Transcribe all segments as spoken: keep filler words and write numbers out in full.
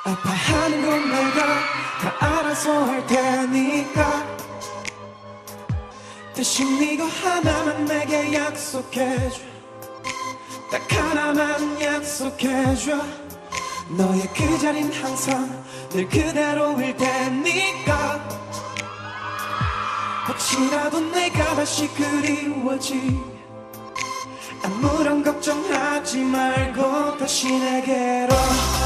아파하는 건 내가 다 알아서 할 테니까 대신 이거 하나만 내게 약속해줘. 딱 하나만 약속해줘. 너의 그 자린 항상 늘 그대로일 테니까. 혹시라도 내가 다시 그리워지 아무런 걱정하지 말고 다시 내게로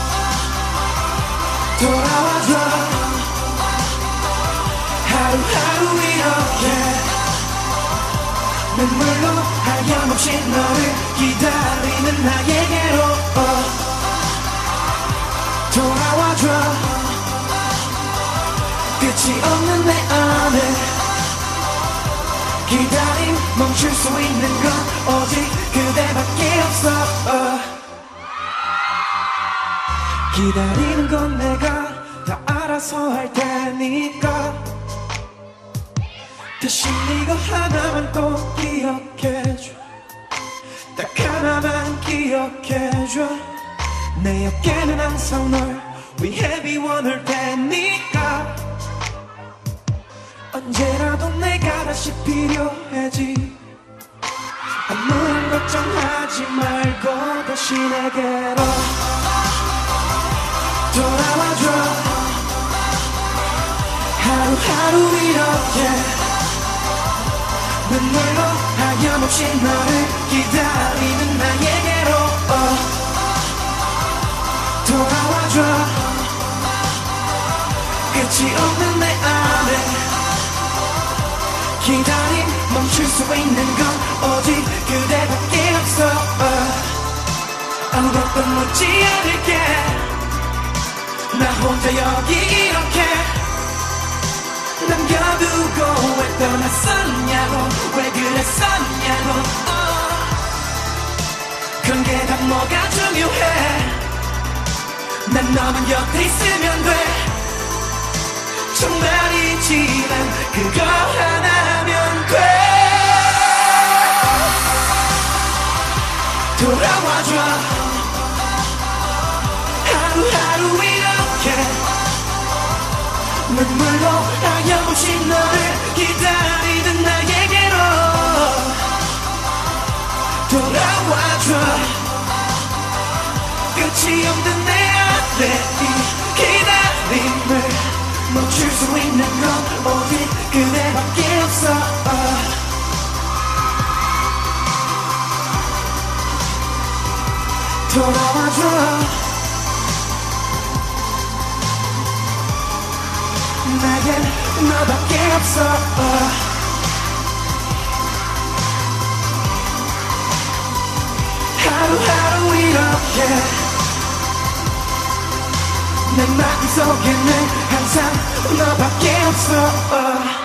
돌아와줘. 하루하루 이렇게 눈물로 하염없이 너를 기다리는 나에게로 돌아와줘. 끝이 없는 내 안에 기다림 멈출 수 있는 건 오직 그대밖에 없어. 기다리는 건 내가 다 알아서 할 테니까 대신 이거 하나만 꼭 기억해줘. 딱 하나만 기억해줘. 내 어깨는 항상 널 위해 비워놓을 테니까. 언제라도 내가 다시 필요해지 아무런 걱정하지 말고 다시 내게로 돌아와줘. 하루하루 이렇게 눈물로 하염없이 너를 기다리는 나에게로 돌아와줘. 끝이 없는 내 안에 기다림 멈출 수 있는 건 오직 그대밖에 없어. 아무것도 묻지 않을게. 나 혼자 여기 이렇게 남겨두고 왜 떠났었냐고, 왜 그랬었냐고. 그런 게 다 뭐가 중요해. 난 너만 곁에 있으면 돼. 정말이지만 그거 하나면 돼. 돌아와줘. 하루하루 이렇게 눈물로 하염없이 너를 기다리는 나에게로 돌아와줘. 끝이 없는 내 안에 이 기다림을 멈출 수 있는 건 오직 그대밖에 없어. 돌아와줘. 나겐 너밖에 없어. 하루하루 이렇게 내 마음속에는 항상 너밖에 없어.